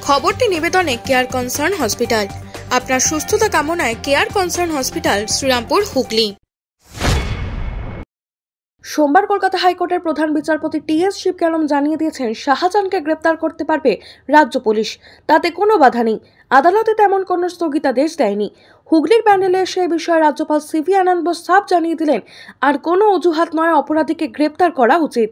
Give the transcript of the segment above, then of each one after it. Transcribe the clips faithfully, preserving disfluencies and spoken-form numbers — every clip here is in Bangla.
খবরটি নিবেদনে কেয়ার কনসার্ন হসপিটাল। আপনার সুস্থতা কামনায় care concern hospital, Srirampur, Hooghly. সোমবার কলকাতা হাইকোর্টের প্রধান বিচারপতি টি এস শিবকানম জানিয়ে দিয়েছেন, শাহজাহানকে গ্রেপ্তার করতে পারবে রাজ্য পুলিশ, তাতে কোনো বাধা নেই। আদালতে তেমন কোনো স্থগিতাদেশ দেয়নি। হুগলির প্যান্ডেলে এসে এই বিষয়ে রাজ্যপাল সিভি আনন্দ বোস সাফ জানিয়ে দিলেন, আর কোনো অজুহাত নয়, অপরাধীকে গ্রেপ্তার করা উচিত।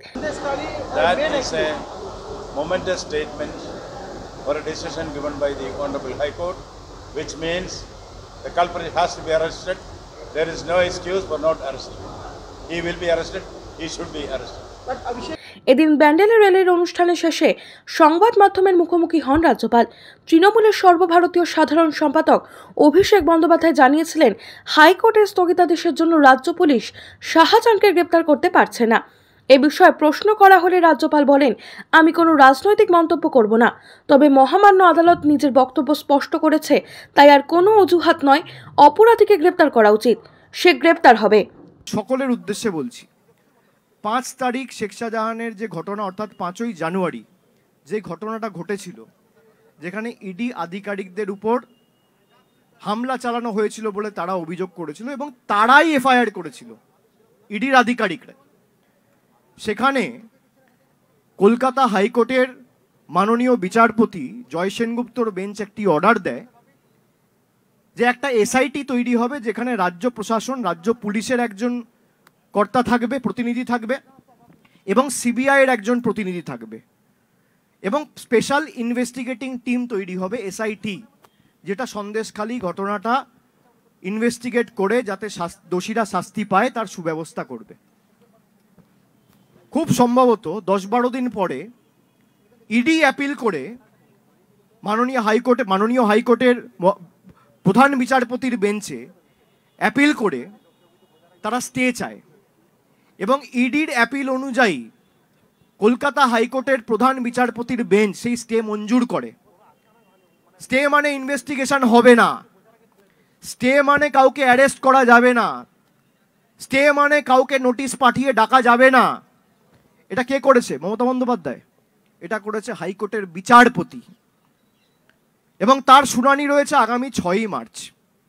Or a decision given by the Honorable High Court, which means the culprit has to be arrested. There is no excuse for not arresting. He will be arrested. He should be arrested. এদিন ব্যান্ডেলে র্যালির অনুষ্ঠানে শেষে সংবাদ মাধ্যমের মুখোমুখি হন রাজ্যপাল। তৃণমূলের সর্বভারতীয় সাধারণ সম্পাদক অভিষেক বন্দ্যোপাধ্যায় জানিয়েছিলেন, হাইকোর্টের স্থগিতাদেশের জন্য রাজ্য পুলিশ শাহজাহানকে গ্রেপ্তার করতে পারছে না। এ বিষয়ে প্রশ্ন করা হলে রাজ্যপাল বলেন, আমি কোনো রাজনৈতিক মন্তব্য করব না, তবে মহামান্য আদালত নিজের বক্তব্য স্পষ্ট করেছে, তাই আর কোনো অজুহাত নয়, অপরাধীকে গ্রেপ্তার করা উচিত। সে গ্রেপ্তার হবে। সকলের উদ্দেশ্যে বলছি, পাঁচ তারিখ শেখ শাহজাহানের যে ঘটনা, অর্থাৎ পাঁচই জানুয়ারি যে ঘটনাটা ঘটেছিল, যেখানে ইডি আধিকারিকদের উপর হামলা চালানো হয়েছিল বলে তারা অভিযোগ করেছিল এবং তারাই এফআইআর করেছিল, ইডির আধিকারিকরা। সেখানে কলকাতা হাইকোর্টের মাননীয় বিচারপতি জয় সেনগুপ্তর বেঞ্চ একটি অর্ডার দেয় যে একটা এসআইটি তৈরি হবে, যেখানে রাজ্য প্রশাসন, রাজ্য পুলিশের একজন কর্তা থাকবে, প্রতিনিধি থাকবে, এবং সিবিআইয়ের একজন প্রতিনিধি থাকবে, এবং স্পেশাল ইনভেস্টিগেটিং টিম তৈরি হবে, এসআইটি, যেটা সন্দেশখালী ঘটনাটা ইনভেস্টিগেট করে যাতে দোষীরা শাস্তি পায় তার সুব্যবস্থা করবে। খুব সম্ভবত দশ বারো দিন পরে ইডি অ্যাপিল করে মাননীয় হাইকোর্টে মাননীয় হাইকোর্টের প্রধান বিচারপতির বেঞ্চে অ্যাপিল করে তারা স্টে চায়, এবং ইডির অ্যাপিল অনুযায়ী কলকাতা হাইকোর্টের প্রধান বিচারপতির বেঞ্চ সেই স্টে মঞ্জুর করে। স্টে মানে ইনভেস্টিগেশন হবে না, স্টে মানে কাউকে অ্যারেস্ট করা যাবে না, স্টে মানে কাউকে নোটিশ পাঠিয়ে ডাকা যাবে না। এটা কে করেছে? মমতা বন্দ্যোপাধ্যায়। এটা করেছে হাইকোর্টের বিচারপতি, এবং তার শুনানি রয়েছে আগামী ছয়ই মার্চ।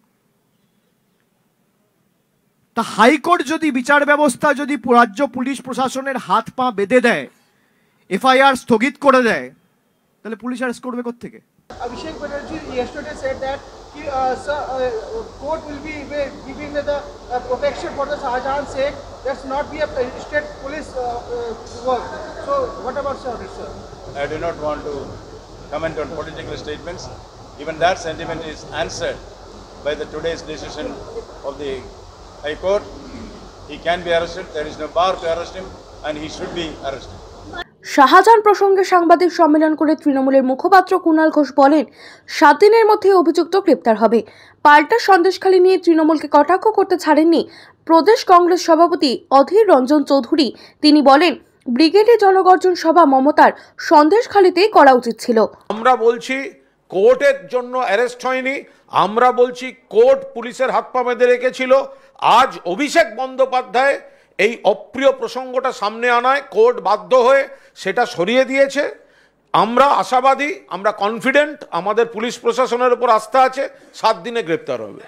তা হাইকোর্ট যদি বিচার ব্যবস্থা যদি রাজ্য পুলিশ প্রশাসনের হাত পা বেঁধে দেয়, এফআইআর স্থগিত করে দেয়, তাহলে পুলিশ অ্যারেস্ট করবে কোত্থেকে? Abhishek Banerjee yesterday said that uh, sir, uh, court will be giving the uh, protection for the Shahjahan's sake. That's not be a state police uh, uh, work. So what about sir, sir? I do not want to comment on political statements. Even that sentiment is answered by the today's decision of the High Court. He can be arrested. There is no bar to arrest him, and he should be arrested. Shahjahan প্রসঙ্গে সাংবাদিক সম্মেলন করে তৃণমূলের মুখপাত্র কুণাল ঘোষ বলেন, সাত দিনের মধ্যে অভিযুক্ত গ্রেপ্তার হবে। পাল্টা সন্দেশখালী নিয়ে তৃণমূলকে কটাক্ষ করতে ছাড়েননি প্রদেশ কংগ্রেস সভাপতি অধীর রঞ্জন চৌধুরী। তিনি বলেন, ব্রিগেডে জনগর্জন সভা মমতার সন্দেশখালীতেই করা উচিত ছিল। আমরা বলছি কোর্টের জন্য অ্যারেস্ট হয়নি, আমরা বলছি কোর্ট পুলিশের হাত পা বেঁধে রেখেছিল। আজ অভিষেক বন্দ্যোপাধ্যায় এই অপ্রিয় প্রসঙ্গটা সামনে আনায় কোর্ট বাধ্য হয়ে সেটা সরিয়ে দিয়েছে। আমরা আশাবাদী, আমরা কনফিডেন্ট, আমাদের পুলিশ প্রশাসনের উপর আস্থা আছে, সাত দিনে গ্রেপ্তার হবে।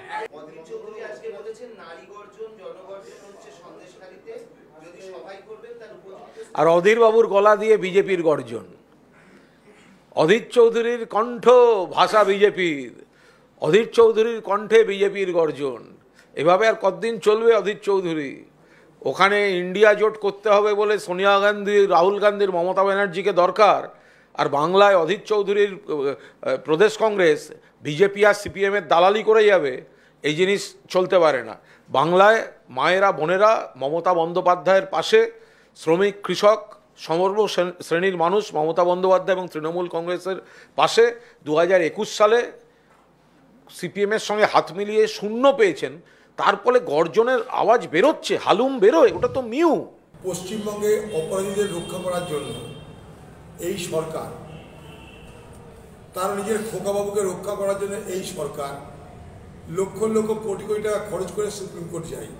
আর অধীর বাবুর গলা দিয়ে বিজেপির গর্জন, অধীর চৌধুরীর কণ্ঠ ভাষা বিজেপির, অধীর চৌধুরীর কণ্ঠে বিজেপির গর্জন। এভাবে আর কতদিন চলবে অধীর চৌধুরী? ওখানে ইন্ডিয়া জোট করতে হবে বলে সোনিয়া গান্ধী, রাহুল গান্ধীর, মমতা ব্যানার্জিকে দরকার, আর বাংলায় অধীর চৌধুরীর প্রদেশ কংগ্রেস বিজেপি আর সিপিএমের দালালি করে যাবে, এই জিনিস চলতে পারে না। বাংলায় মায়েরা, বোনেরা মমতা বন্দ্যোপাধ্যায়ের পাশে, শ্রমিক, কৃষক, সর্ব শ্রেণীর মানুষ মমতা বন্দ্যোপাধ্যায় এবং তৃণমূল কংগ্রেসের পাশে। দু হাজার একুশ সালে সিপিএমের সঙ্গে হাত মিলিয়ে শূন্য পেয়েছেন, তার ফলে গর্জনের আওয়াজ বেরোচ্ছে, হালুম বেরোয়, ওটা তো মিউ। পশ্চিমবঙ্গে অপরাধীদের রক্ষা করার জন্য এই সরকার, তার নিজের খোকাবাবুকে রক্ষা করার জন্য এই সরকার লক্ষ লক্ষ কোটি কোটি টাকা খরচ করে সুপ্রিম কোর্ট যায়।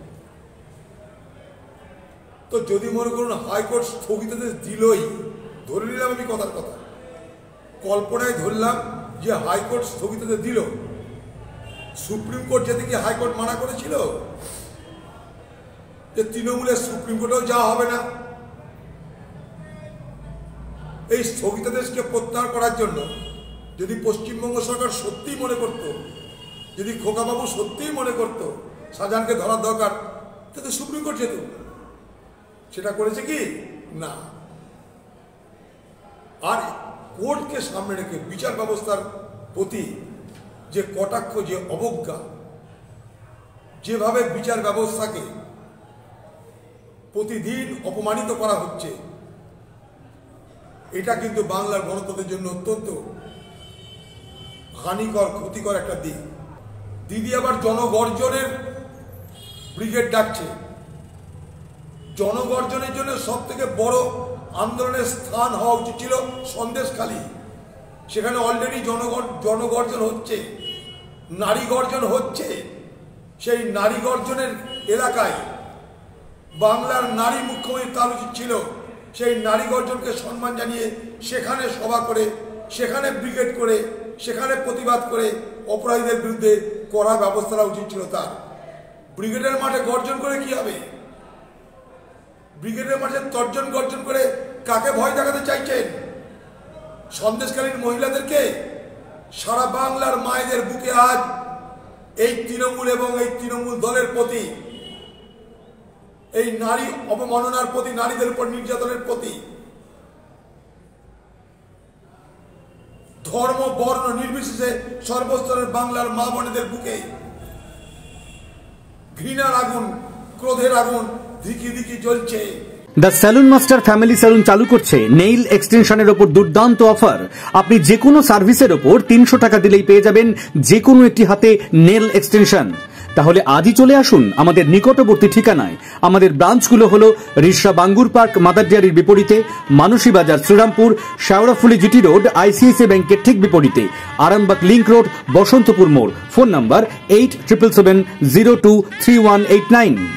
তো যদি মনে করুন হাইকোর্ট স্থগিতাদেশ দিলই, ধরে নিলাম আমি কথার কথা, কল্পনায় ধরলাম যে হাইকোর্ট স্থগিততে দিল, সুপ্রিম কোর্ট যেতে কি হাইকোর্ট মানা করেছিল যে তৃণমূলের সুপ্রিম কোর্টেও যাওয়া হবে না? এই স্থগিতাদেশকে প্রত্যাহার করার জন্য যদি পশ্চিমবঙ্গ সরকার সত্যিই মনে করত, যদি খোকাবাবু সত্যিই মনে করত শাহজাহানকে ধরার দরকার, তাহলে সুপ্রিম কোর্ট যেত। সেটা করেছে কি না। আর কোর্টকে সামনে রেখে বিচার ব্যবস্থার প্রতি যে কটাক্ষ, যে অবজ্ঞা, যেভাবে বিচার ব্যবস্থাকে প্রতিদিন অপমানিত করা হচ্ছে, এটা কিন্তু বাংলার গণতন্ত্রের জন্য অত্যন্ত হানিকর, ক্ষতিকর একটা দিক। দিদি আবার জনগর্জনের ব্রিগেড ডাকছে। জনগর্জনের জন্য সব থেকে বড় আন্দোলনের স্থান হওয়া উচিত ছিল সন্দেশখালী। সেখানে অলরেডি জনগণ জনগর্জন হচ্ছে, নারী গর্জন হচ্ছে। সেই নারী গর্জনের এলাকায় বাংলার নারী মুখ্যমন্ত্রী তার উচিত ছিল সেই নারী গর্জনকে সম্মান জানিয়ে সেখানে সভা করে, সেখানে ব্রিগেড করে, সেখানে প্রতিবাদ করে অপরাধীদের বিরুদ্ধে কড়া ব্যবস্থা নেওয়া উচিত ছিল তার। ব্রিগেডের মাঠে গর্জন করে কি হবে? ব্রিগেডের মাঠে তর্জন গর্জন করে কাকে ভয় দেখাতে চাইছেন? সন্দেশকালীন মহিলাদেরকে? সারা বাংলার মায়েদের বুকে আজ এই তৃণমূল এবং এই তৃণমূল দলের প্রতি, এই নারী অবমাননার প্রতি, নারীদের উপর নির্যাতনের প্রতি, ধর্ম বর্ণ নির্বিশেষে সর্বস্তরের বাংলার মা বোনেদের বুকে ঘৃণার আগুন, ক্রোধের আগুন ধিকি ধিকি জ্বলছে। The salon master family salon চালু করছে নেইল এক্সটেনশনের ওপর দুর্দান্ত অফার। আপনি যে কোনো সার্ভিসের ওপর তিনশো টাকা দিলেই পেয়ে যাবেন যে কোনো একটি হাতে নেল এক্সটেনশন। তাহলে আজই চলে আসুন আমাদের নিকটবর্তী ঠিকানায়। আমাদের ব্রাঞ্চগুলো হলো রিষড়া বাঙ্গুর পার্ক মাদার ডেয়ারির বিপরীতে, মানসী বাজার Srirampur, Sheoraphuli GT road ICICI ব্যাংকের ঠিক বিপরীতে, আরামবাগ লিংক রোড বসন্তপুর মোড়। Phone number eight triple seven zero two three one eight nine.